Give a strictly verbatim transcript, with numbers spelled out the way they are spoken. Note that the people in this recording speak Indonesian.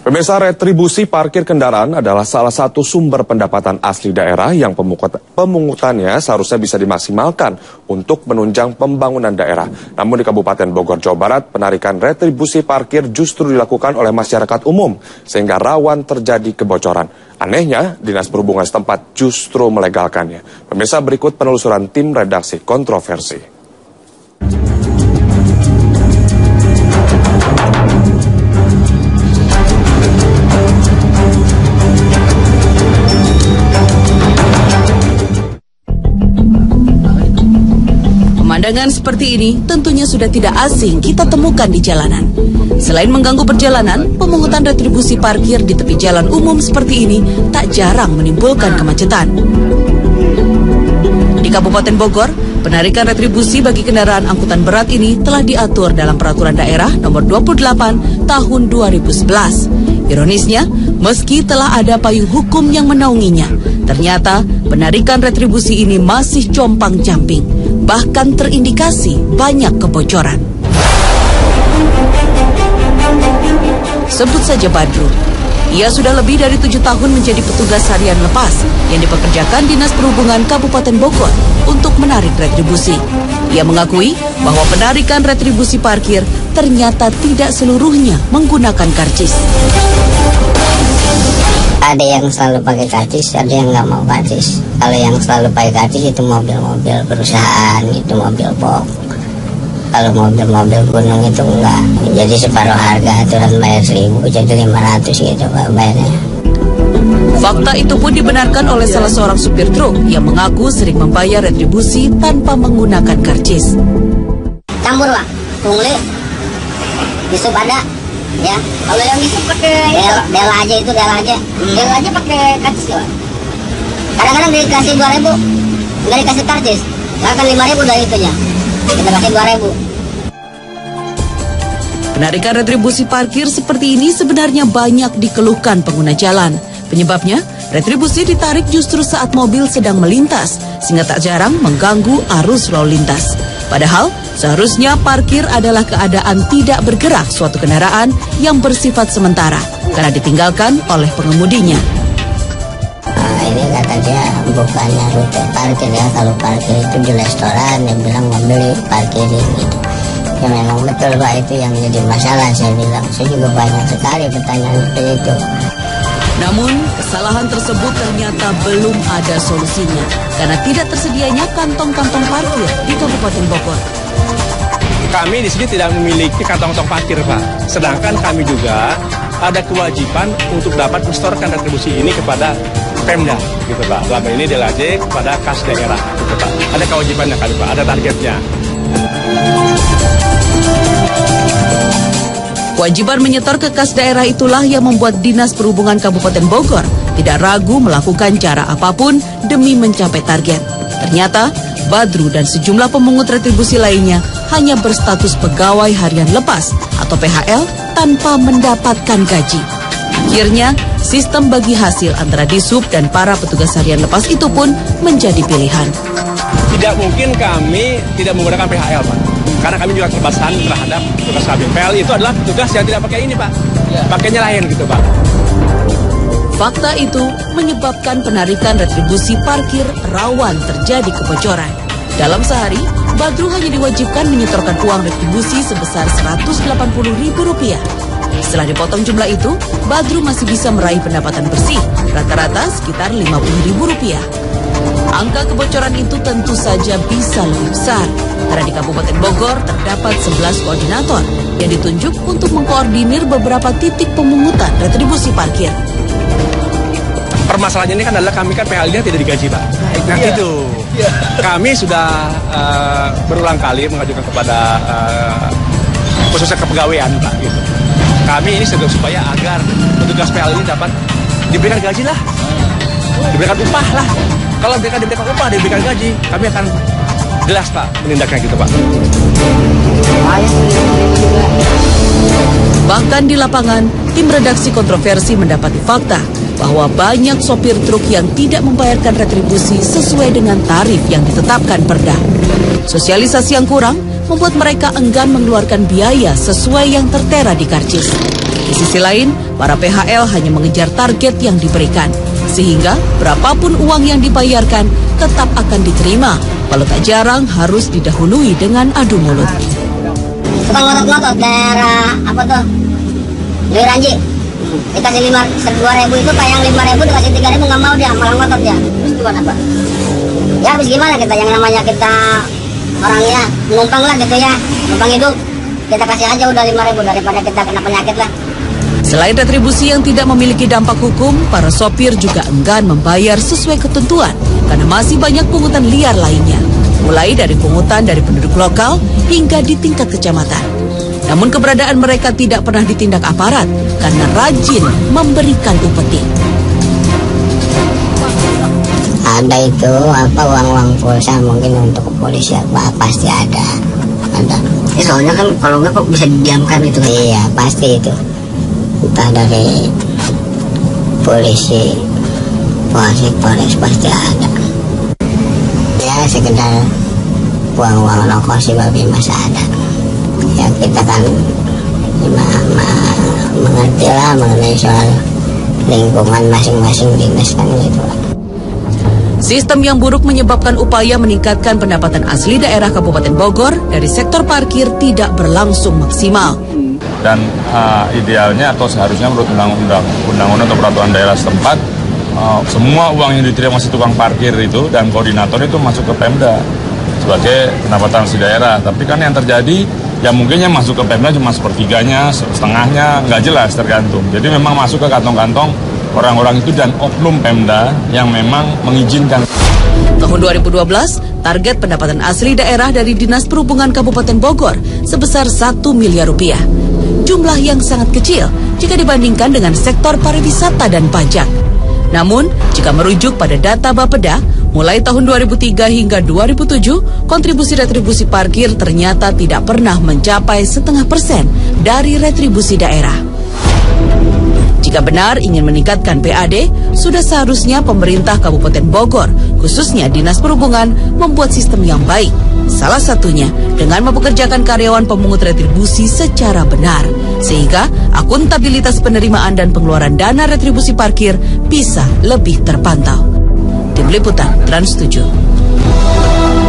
Pemirsa, retribusi parkir kendaraan adalah salah satu sumber pendapatan asli daerah yang pemungutannya seharusnya bisa dimaksimalkan untuk menunjang pembangunan daerah. Namun di Kabupaten Bogor, Jawa Barat, penarikan retribusi parkir justru dilakukan oleh masyarakat umum sehingga rawan terjadi kebocoran. Anehnya, Dinas Perhubungan setempat justru melegalkannya. Pemirsa, berikut penelusuran tim redaksi Kontroversi. Pemandangan seperti ini tentunya sudah tidak asing kita temukan di jalanan. Selain mengganggu perjalanan, pemungutan retribusi parkir di tepi jalan umum seperti ini tak jarang menimbulkan kemacetan. Di Kabupaten Bogor, penarikan retribusi bagi kendaraan angkutan berat ini telah diatur dalam Peraturan Daerah Nomor dua puluh delapan Tahun dua ribu sebelas. Ironisnya, meski telah ada payung hukum yang menaunginya, ternyata penarikan retribusi ini masih compang-camping, bahkan terindikasi banyak kebocoran. Sebut saja Badru. Ia sudah lebih dari tujuh tahun menjadi petugas harian lepas yang dipekerjakan Dinas Perhubungan Kabupaten Bogor untuk menarik retribusi. Ia mengakui bahwa penarikan retribusi parkir ternyata tidak seluruhnya menggunakan karcis. Ada yang selalu pakai karcis, ada yang nggak mau karcis. Kalau yang selalu pakai karcis itu mobil-mobil perusahaan, itu mobil box. Kalau mobil-mobil gunung itu enggak. Jadi separuh harga, aturan bayar seribu jadi lima ratus gitu Pak bayarnya. Fakta itu pun dibenarkan oleh salah seorang supir truk yang mengaku sering membayar retribusi tanpa menggunakan karcis. Campur Pak, pungli, disup ada. Ya, kalau yang itu pakai del, del aja itu del aja, hmm. del aja pakai karcis ya. Kadang-kadang dikasih dua ribu, nggak dikasih karcis, akan lima ribu dari itunya, kita kasih dua ribu. Penarikan retribusi parkir seperti ini sebenarnya banyak dikeluhkan pengguna jalan. Penyebabnya, retribusi ditarik justru saat mobil sedang melintas, sehingga tak jarang mengganggu arus lalu lintas. Padahal, seharusnya parkir adalah keadaan tidak bergerak suatu kendaraan yang bersifat sementara, karena ditinggalkan oleh pengemudinya. Nah, ini kata dia bukannya rute parkir ya, kalau parkir itu di restoran, yang bilang membeli parkirin gitu. Ya memang betul Pak, itu yang jadi masalah saya bilang. Saya juga banyak sekali pertanyaan seperti itu. Namun, kesalahan tersebut ternyata belum ada solusinya, karena tidak tersedianya kantong-kantong parkir di Kabupaten Bogor. Kami di sini tidak memiliki kantong-kantong parkir, Pak. Sedangkan kami juga ada kewajiban untuk dapat mensetorkan retribusi ini kepada Pemda, gitu Pak. Selama ini D L J kepada kas daerah, gitu Pak. Ada kewajibannya kali Pak, ada targetnya. Kewajiban menyetor ke kas daerah itulah yang membuat Dinas Perhubungan Kabupaten Bogor tidak ragu melakukan cara apapun demi mencapai target. Ternyata, Badru dan sejumlah pemungut retribusi lainnya hanya berstatus pegawai harian lepas atau P H L tanpa mendapatkan gaji. Akhirnya, sistem bagi hasil antara Disub dan para petugas harian lepas itu pun menjadi pilihan. Tidak mungkin kami tidak menggunakan P H L, Pak. Karena kami juga terbasan terhadap petugas kami. P H L itu adalah petugas yang tidak pakai ini, Pak. Ya. Pakainya lain gitu, Pak. Fakta itu menyebabkan penarikan retribusi parkir rawan terjadi kebocoran. Dalam sehari, Badru hanya diwajibkan menyetorkan uang retribusi sebesar seratus delapan puluh ribu rupiah. Setelah dipotong jumlah itu, Badru masih bisa meraih pendapatan bersih, rata-rata sekitar lima puluh ribu rupiah. Angka kebocoran itu tentu saja bisa lebih besar, karena di Kabupaten Bogor terdapat sebelas koordinator yang ditunjuk untuk mengkoordinir beberapa titik pemungutan retribusi parkir. Permasalahannya ini kan adalah kami kan P H L-nya tidak digaji, Pak. Nah iya. itu, iya. Kami sudah uh, berulang kali mengajukan kepada uh, khususnya kepegawaian, Pak. Gitu. Kami ini sedang supaya agar petugas P H L ini dapat diberikan gaji lah, diberikan upah lah. Kalau mereka diberikan upah, diberikan gaji, kami akan jelas Pak menindaknya gitu Pak. Bahkan di lapangan, tim redaksi Kontroversi mendapati fakta bahwa banyak sopir truk yang tidak membayarkan retribusi sesuai dengan tarif yang ditetapkan Perda. Sosialisasi yang kurang membuat mereka enggan mengeluarkan biaya sesuai yang tertera di karcis. Di sisi lain, para P H L hanya mengejar target yang diberikan, sehingga berapapun uang yang dibayarkan tetap akan diterima, walau tak jarang harus didahului dengan adu mulut. Suka ngotot-ngotot daerah apa tuh? Di Ranji. Dikasih lima, dua ribu itu tayang lima ribu, dikasih tiga ribu nggak mau dia, malah ngotot dia. Terus gimana Pak? Ya habis gimana kita, yang namanya kita orangnya numpang lah gitu ya, numpang hidup. Kita kasih aja udah lima ribu daripada kita kena penyakit lah. Selain retribusi yang tidak memiliki dampak hukum, para sopir juga enggan membayar sesuai ketentuan karena masih banyak pungutan liar lainnya, mulai dari pungutan dari penduduk lokal hingga di tingkat kecamatan. Namun keberadaan mereka tidak pernah ditindak aparat karena rajin memberikan upeti. Ada itu apa uang-uang pulsa mungkin untuk kepolisian, Pak, pasti ada. Ada. Ya, soalnya kan kalau nggak kok bisa didiamkan itu kan? Iya pasti itu. Entah dari polisi, polisi, polisi pasti ada. Ya sekedar uang-uang rokok sih babi masih ada. Ya kita kan mengerti lah mengenai soal lingkungan masing-masing dinas kan gitu. Sistem yang buruk menyebabkan upaya meningkatkan pendapatan asli daerah Kabupaten Bogor dari sektor parkir tidak berlangsung maksimal. Dan uh, idealnya atau seharusnya menurut undang-undang undang-undang atau peraturan daerah setempat, uh, semua uang yang diterima si tukang parkir itu dan koordinator itu masuk ke Pemda sebagai pendapatan asli daerah. Tapi kan yang terjadi ya mungkin yang masuk ke Pemda cuma sepertiganya, setengahnya, nggak jelas, tergantung. Jadi memang masuk ke kantong-kantong orang-orang itu dan oknum Pemda yang memang mengizinkan. Tahun dua ribu dua belas, target pendapatan asli daerah dari Dinas Perhubungan Kabupaten Bogor sebesar satu miliar rupiah. Jumlah yang sangat kecil jika dibandingkan dengan sektor pariwisata dan pajak. Namun, jika merujuk pada data Bapeda, mulai tahun dua ribu tiga hingga dua ribu tujuh, kontribusi retribusi parkir ternyata tidak pernah mencapai setengah persen dari retribusi daerah. Jika benar ingin meningkatkan P A D, sudah seharusnya pemerintah Kabupaten Bogor, khususnya Dinas Perhubungan, membuat sistem yang baik. Salah satunya dengan mempekerjakan karyawan pemungut retribusi secara benar, sehingga akuntabilitas penerimaan dan pengeluaran dana retribusi parkir bisa lebih terpantau. Tim Liputan Trans tujuh.